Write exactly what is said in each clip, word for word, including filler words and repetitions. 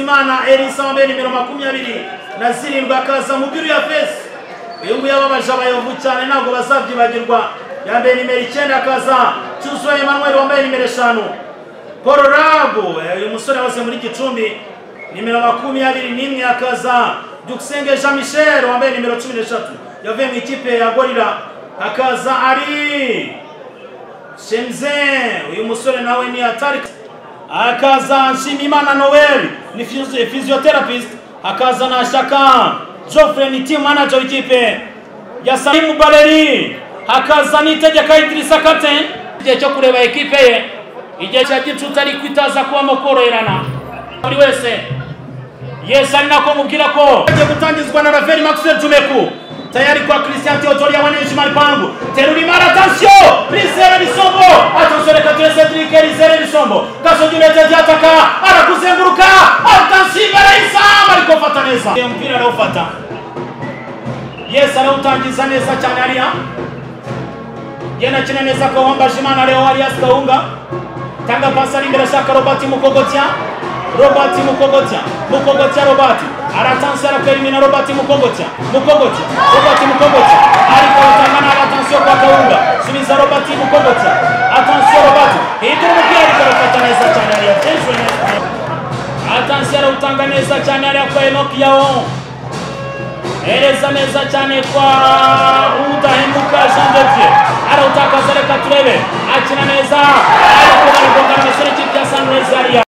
Bizimana Elisa wambaye nimero makumyabiri na zirindwi akaza Mubiru ya Fesi. Uyu nguyu yababaje abayovu cyane ntabwo bazabyibagirwa. Yambaye nimero icyenda akaza Cyuzuye Emmanuel wambaye nimero eshanu. Paul Rabo uyu musore wose muri Gicumbi nimero makumyabiri n'imwe akaza Duksenge Jean Michel wambaye nimero cumi n'eshatu yavuye mu ikipe ya Gorira. Akaza ari Shemzen uyu musore nawe ni atari. Akaza Nshimimana Noel ni physiotherapist. Akaza na Shaka Geoffrey ni team manager w'ikipe ya Salim Baleri. Akaza ni Tegeka Idrissa captain. Igihe cyo kureba ekipe ye igihe cya gicuta ari kwitaza kuba mukoroherana buri wese. Yes ari nako mubwira ko agiye gutangizwa na Rafael Maxwell Jumeku tayari kwa Christian Theodore ya Waneji Maripangu. Teruri mara attention Rizere Risombo attention reka ture Cedric Rizere Risombo Gasogi United yataka arakuzenguruka attention barayisa ariko fata neza mpira arawufata. Yes arawutangiza neza cyane hariya yena kina neza ko wambaje Imana Leo Arias Kaunga tanga pasi ari imbere ashaka Robert Mukogotya. Robert Mukogotya Mukogotya Robert aratansiyo arakwemina Robert Mukogotya Mukogotya Robert Mukogotya ariko utanga na atansiyo kwa Kaunga subiza Robert Mukogotya atansiyo Robert hindura umupira ariko arafata neza cyane hariya tension atansiyo arawutanga neza cyane hariya kwa Enoch Yao ereza neza cyane kwa Udahemuka Jean de Dieu arawutakaza reka turebe akina neza ariko baragonga n'umusore w'ikipe ya Sunrise hariya.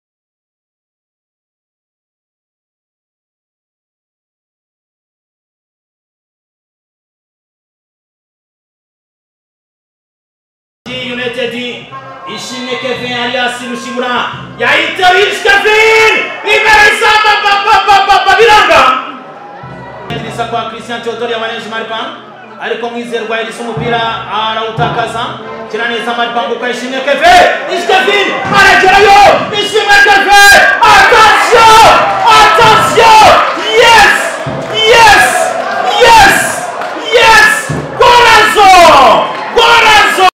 United ishimwe Kevin alias Rushibura yahita Rich Kevin imbere samba papa papa biranga Idrissa kwa Christian Theodore ya Waneji Maripangu ariko mwizerwa Elisa umupira arawutakaza kina neza Maripangu kwa ishimwe Kevin Rich Kevin aragerayo ishimwe Kevin attention attention yes yes yes yes Gorazo Gorazo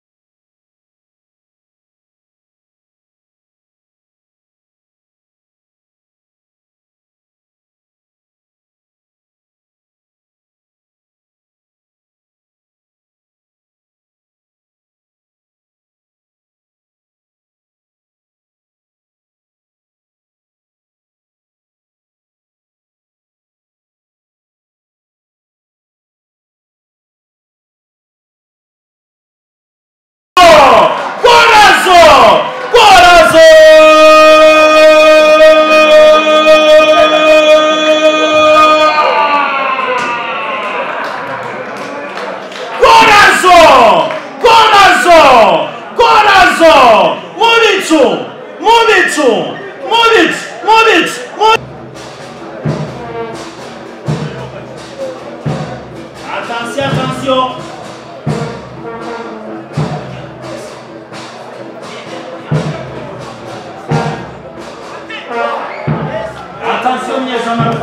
attention attention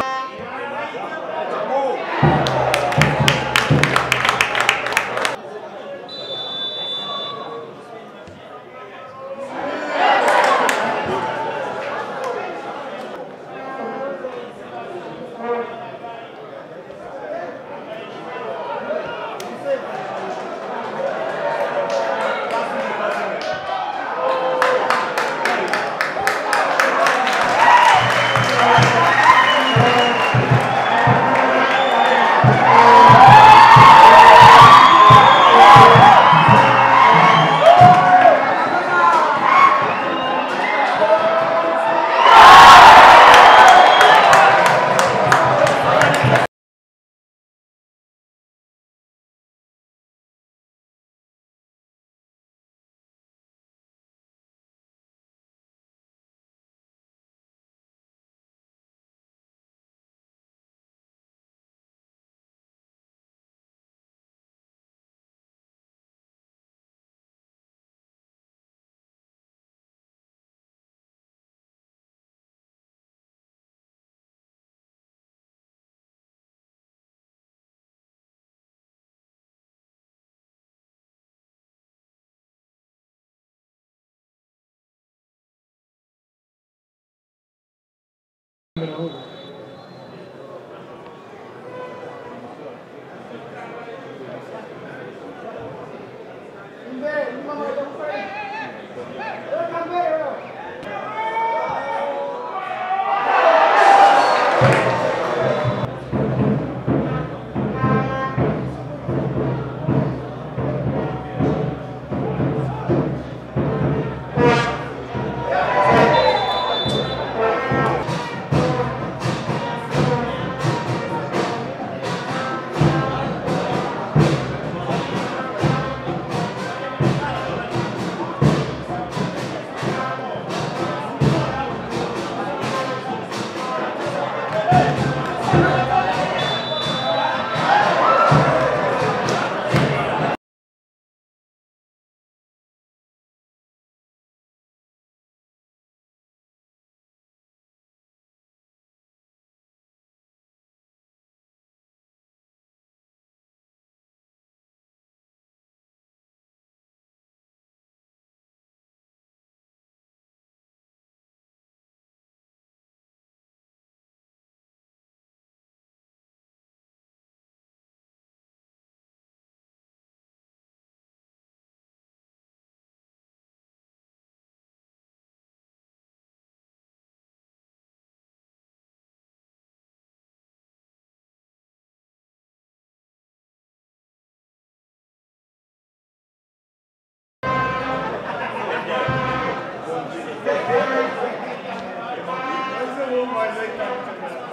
Oh my God.